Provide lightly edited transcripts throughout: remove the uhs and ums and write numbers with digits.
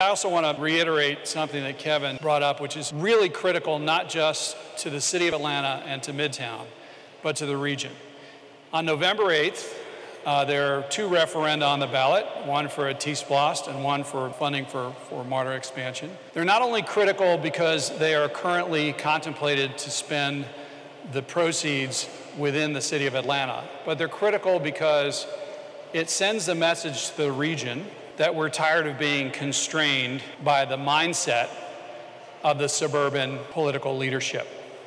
I also want to reiterate something that Kevin brought up, which is really critical, not just to the city of Atlanta and to Midtown, but to the region. On November 8th, there are two referenda on the ballot, one for a T-SPLOST and one for funding for MARTA expansion. They're not only critical because they are currently contemplated to spend the proceeds within the city of Atlanta, but they're critical because it sends the message to the region that we're tired of being constrained by the mindset of the suburban political leadership.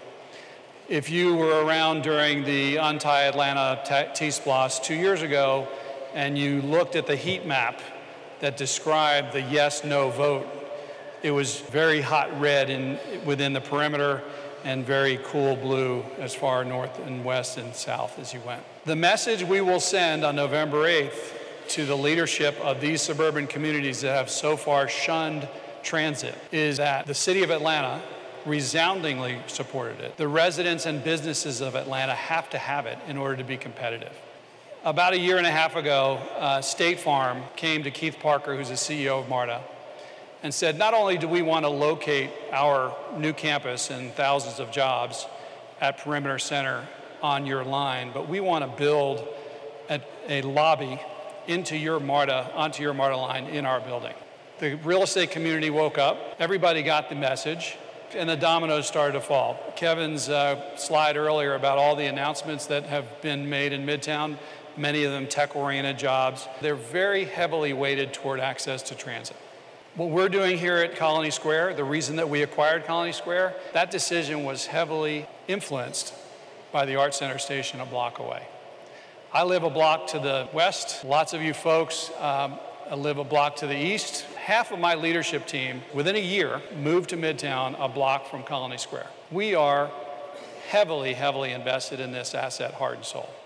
If you were around during the anti-Atlanta T-SPLOST 2 years ago and you looked at the heat map that described the yes-no vote, it was very hot red within the perimeter and very cool blue as far north and west and south as you went. The message we will send on November 8th to the leadership of these suburban communities that have so far shunned transit is that the city of Atlanta resoundingly supported it. The residents and businesses of Atlanta have to have it in order to be competitive. About a year and a half ago, State Farm came to Keith Parker, who's the CEO of MARTA, and said, not only do we want to locate our new campus and thousands of jobs at Perimeter Center on your line, but we want to build a lobby onto your MARTA line in our building. The real estate community woke up, everybody got the message, and the dominoes started to fall. Kevin's slide earlier about all the announcements that have been made in Midtown, many of them tech-oriented jobs, they're very heavily weighted toward access to transit. What we're doing here at Colony Square, the reason that we acquired Colony Square, that decision was heavily influenced by the Art Center station a block away. I live a block to the west. Lots of you folks live a block to the east. Half of my leadership team, within a year, moved to Midtown a block from Colony Square. We are heavily, heavily invested in this asset, heart and soul.